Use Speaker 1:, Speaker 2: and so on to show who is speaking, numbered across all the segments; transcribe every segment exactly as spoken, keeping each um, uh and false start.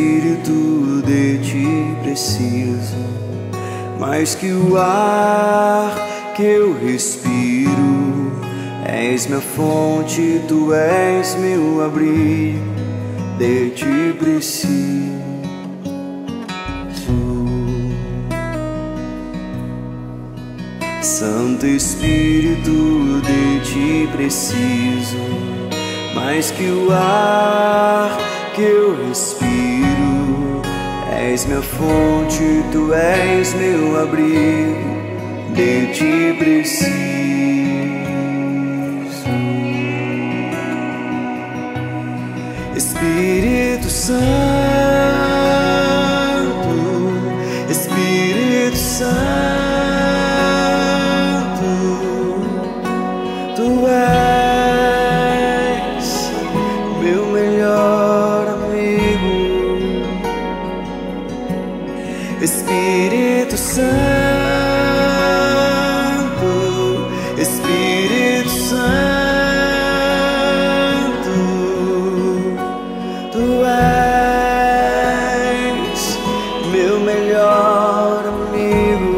Speaker 1: Espírito, de ti preciso, mais que o ar que eu respiro. És minha fonte, tu és meu abrigo, de ti preciso. Santo Espírito, de ti preciso, mais que o ar que eu respiro. És minha fonte, tu és meu abrigo, de ti preciso. Espírito Santo, Espírito Santo, tu és meu melhor amigo. Espírito Santo, Espírito Santo, tu és meu melhor amigo.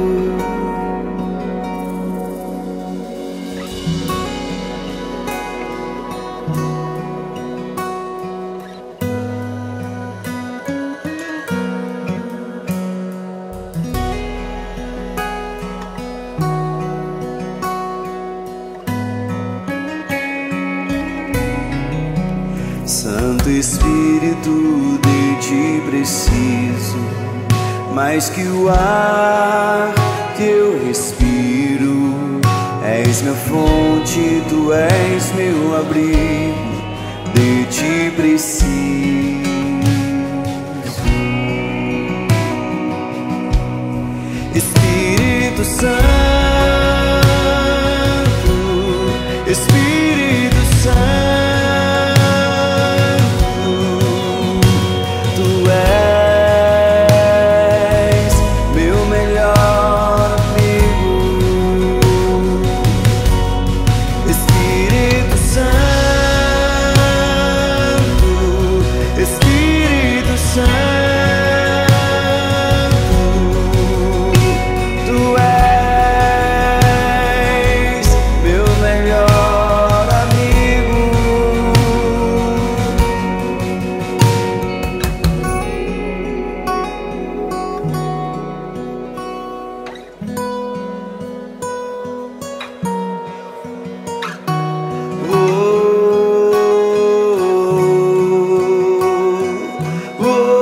Speaker 1: Santo Espírito, de ti preciso, mais que o ar que eu respiro. És minha fonte, tu és meu abrigo, de ti preciso. Espírito Santo, Espírito Santo, oh, oh, oh.